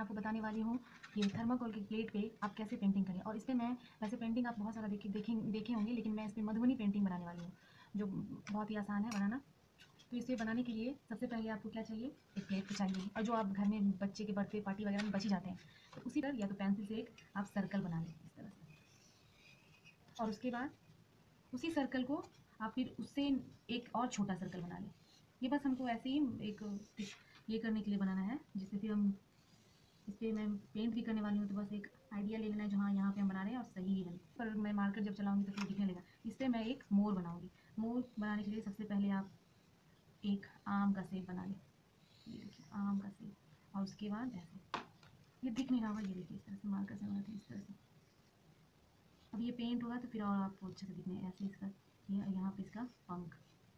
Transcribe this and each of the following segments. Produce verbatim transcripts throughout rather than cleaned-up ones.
आपको बताने वाली हूँ कि थर्माकोल की प्लेट पे आप कैसे पेंटिंग करें। और इस पर मैं वैसे पेंटिंग आप बहुत सारा देखे देखे देखे होंगे, लेकिन मैं इस पर मधुबनी पेंटिंग बनाने वाली हूँ जो बहुत ही आसान है बनाना। तो इसे बनाने के लिए सबसे पहले आपको क्या चाहिए, एक प्लेट तो चाहिए, और जो आप घर में बच्चे के बर्थडे पार्टी वगैरह में बच ही जाते हैं, तो उसी पर या तो पेंसिल से एक आप सर्कल बना लें इस तरह से। और उसके बाद उसी सर्कल को आप फिर उससे एक और छोटा सर्कल बना लें। ये बस हमको ऐसे ही एक ये करने के लिए बनाना है, जिससे फिर हम इस पर मैं पेंट भी करने वाली हूँ, तो बस एक आइडिया ले लेना है जहाँ यहाँ पे हम बना रहे हैं और सही ही बने। पर मैं मार्कर जब चलाऊंगी तो फिर दिखने लगेगा। इस पर मैं एक मोर बनाऊंगी। मोर बनाने के लिए सबसे पहले आप एक आम का सेब बना लें। ये देखिए आम का सेब, और उसके बाद ऐसे ये दिख नहीं रहा होगा, ये देखिए इस तरह से मार्कर से बनाते हैं इस तरह से। अब ये पेंट होगा तो फिर और आपको अच्छे से दिखने ऐसे इसका ये यहाँ पे इसका पंख,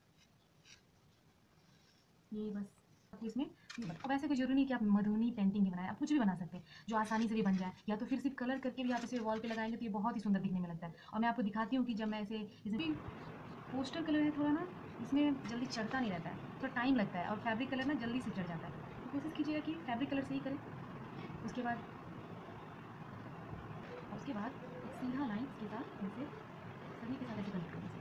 ये बस आपको इसमें। अब ऐसे कोई जरूरी नहीं कि आप मधुबनी पेंटिंग ही बनाएं, आप कुछ भी बना सकते हैं जो आसानी से भी बन जाए, या तो फिर सिर्फ कलर करके भी आप इसे वॉल पे लगाएंगे तो ये बहुत ही सुंदर दिखने में लगता है। और मैं आपको दिखाती हूँ कि जब मैं इसे इसमें पोस्टर कलर है थोड़ा ना, इसमें जल्दी चढ़ता नहीं रहता है, थोड़ा टाइम लगता है, और फैब्रिक कलर ना जल्दी से चढ़ जाता है। तो कोशिश कीजिएगा कि फैब्रिक कलर से ही करें। उसके बाद उसके बाद एक सीधा लाइन के साथ जैसे सभी के साथ ऐसे कनेक्ट करें,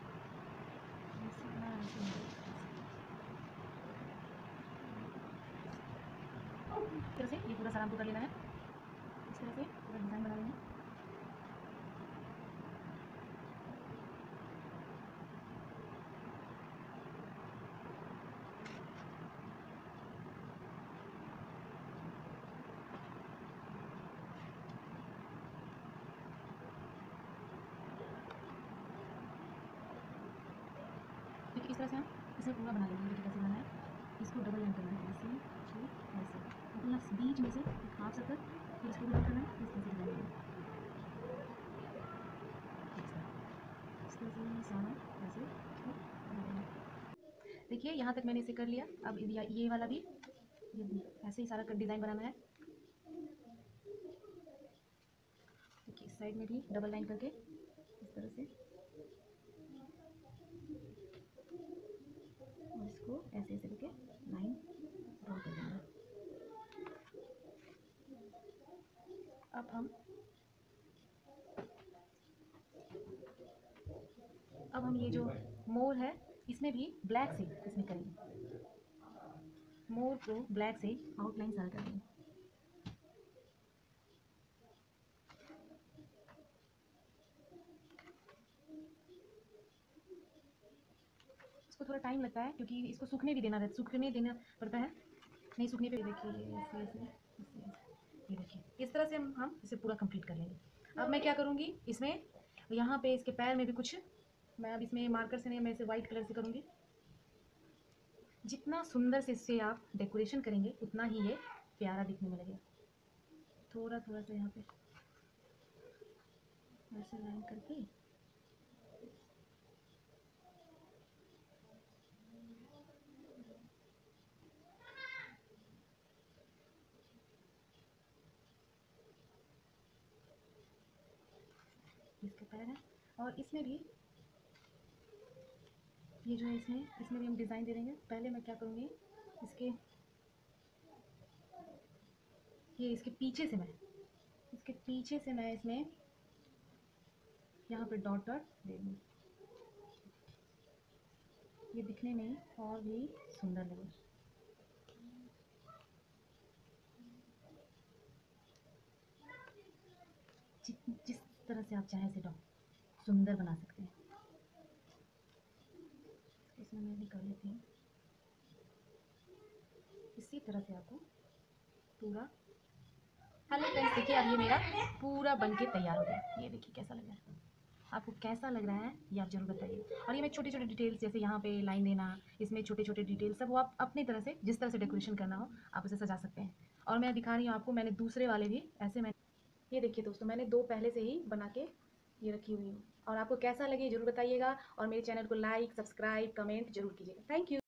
इस तरह से ये पूरा सारा हमको कर लेना है। इस तरह से पूरा डिज़ाइन बना लेना है। देखिए इस तरह से हम इसे पूरा बना लेंगे। देखिए कैसे बनाना है, इसको डबल लाइन करना है, ऐसे फिर ऐसे, अपना बीच में से एक हाफ सर्कल, फिर इसको डबल करना है, फिर इस तरह से डिज़ाइन देना है। इस तरह से ये सारा ऐसे इसको बना देना है। देखिए यहाँ तक मैंने इसे कर लिया। अब ये वाला भी ये ऐसे ही सारा डिज़ाइन बनाना है। देखिए इस साइड में भी डबल लाइन करके इस तरह से, और इसको ऐसे ऐसे करके लाइन ड्रॉ कर देना है। अब हम अब हम ये जो मोर है इसमें भी ब्लैक से इसमें करेंगे। मोर को ब्लैक से आउटलाइन सारा कर देंगे। इसको थोड़ा टाइम लगता है क्योंकि इसको सूखने भी देना रहता सूखने देना पड़ता है। नहीं सूखने पे देखिए ये ऐसे ऐसे ये देखिए इस तरह से हम हम इसे पूरा कंप्लीट कर लेंगे। अब मैं क्या करूँगी, इसमें यहाँ पे इसके पैर में भी कुछ मैं अब इसमें मार्कर से नहीं, मैं इसे वाइट कलर से करूँगी। जितना सुंदर से इससे आप डेकोरेशन करेंगे उतना ही ये प्यारा दिखने में लगेगा। थोड़ा थोड़ा सा यहाँ पे ऐसे लाइन करके इसके पैर है, और इसमें भी ये जो है इसमें इसमें भी हम डिज़ाइन दे देंगे। पहले मैं क्या करूँगी, इसके ये इसके पीछे से मैं इसके पीछे से मैं इसमें यहाँ पे डॉट डॉट दे दूँगी, ये दिखने में और भी सुंदर लगे। जिस जिस तरह से आप चाहें इसे डॉट सुंदर बना सकते हैं। इसमें मैं भी कर लेती हूँ। इसी तरह से आपको पूरा। हेलो फ्रेंड्स, देखिए अब ये मेरा पूरा बन के तैयार हो गया। ये देखिए कैसा लग रहा है, आपको कैसा लग रहा है ये आप जरूर बताइए। और ये मैं छोटे छोटे डिटेल्स जैसे यहाँ पे लाइन देना, इसमें छोटे छोटे डिटेल्स सब वो आप अपनी तरह से जिस तरह से डेकोरेशन करना हो आप उसे सजा सकते हैं। और मैं दिखा रही हूँ आपको, मैंने दूसरे वाले भी ऐसे मैं ये देखिए दोस्तों, मैंने दो पहले से ही बना के ये रखी हुई हूँ। और आपको कैसा लगे जरूर बताइएगा, और मेरे चैनल को लाइक सब्सक्राइब कमेंट जरूर कीजिएगा। Thank you.